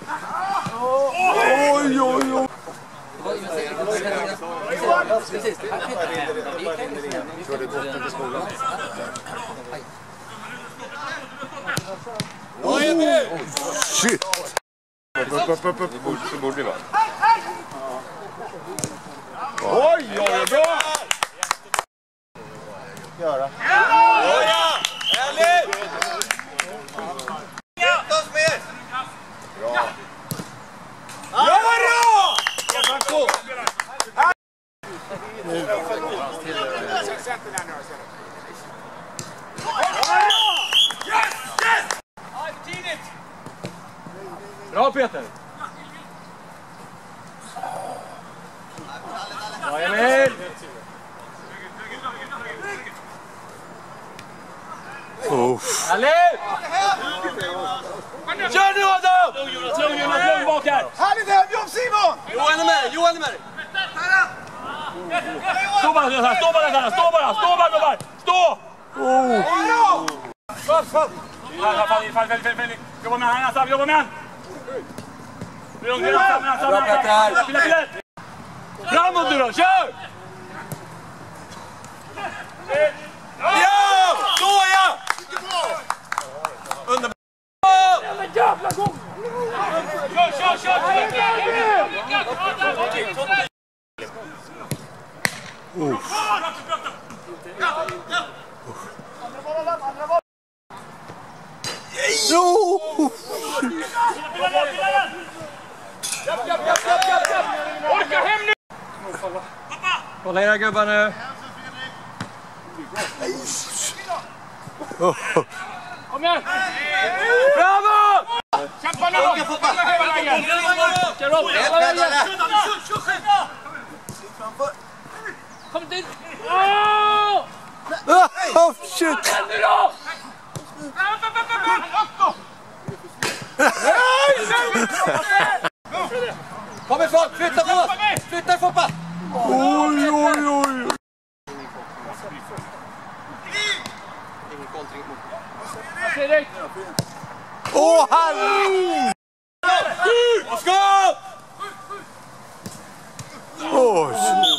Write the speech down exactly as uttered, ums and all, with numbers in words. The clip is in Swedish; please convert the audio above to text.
Oj, oj, oj. Precis. Körde gott till skolan. Oh, shit! Upp, upp, upp, upp. Så borde det vara. Oj, oj, bra! Göra. Oj, ja! Härligt! Ta oss med! Bra. Ja, bra! Bra Peter! Bra Emil! Uff. Härligt! Kör nu Adam! Lugn Jonas, lugn Jonas, lugn bak här! Härligt hemjobb Simon! Johan är med, Johan är med! Stå bara där, stå bara där, stå bara, stå bara gubbar! Stå! Oh. Fall, fall! Fall, fall, fall, fall, fall, fall! Jobba med han, Assam, jobba med han! Lugn, lugn, Assam, Assam, Assam! Pilla, pilla! Framåt nu då, kör! Ja! Så ja! Underbart! Jävla gång! Kör, kör, kör! Jo! Orka hem nu! Kolla era gubbar nu! Kom igen! Bravo! Kämpa nu! Kom dit! Åh! Oh, shit! Nu då! Kom ifrån, flytta på oss! Flytta Foppa! Oj, oj, oj! Fredrik! Åh, herre! Och skott! Oj!